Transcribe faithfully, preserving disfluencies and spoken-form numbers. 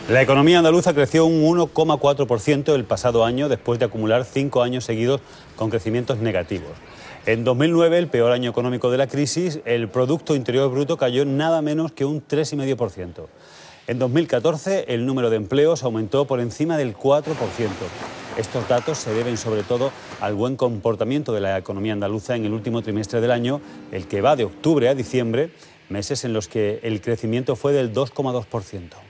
La economía andaluza creció un uno coma cuatro por ciento el pasado año, después de acumular cinco años seguidos con crecimientos negativos. En dos mil nueve, el peor año económico de la crisis, el Producto Interior Bruto cayó nada menos que un tres coma cinco por ciento. En dos mil catorce, el número de empleos aumentó por encima del cuatro por ciento. Estos datos se deben sobre todo al buen comportamiento de la economía andaluza en el último trimestre del año, el que va de octubre a diciembre, meses en los que el crecimiento fue del dos coma dos por ciento.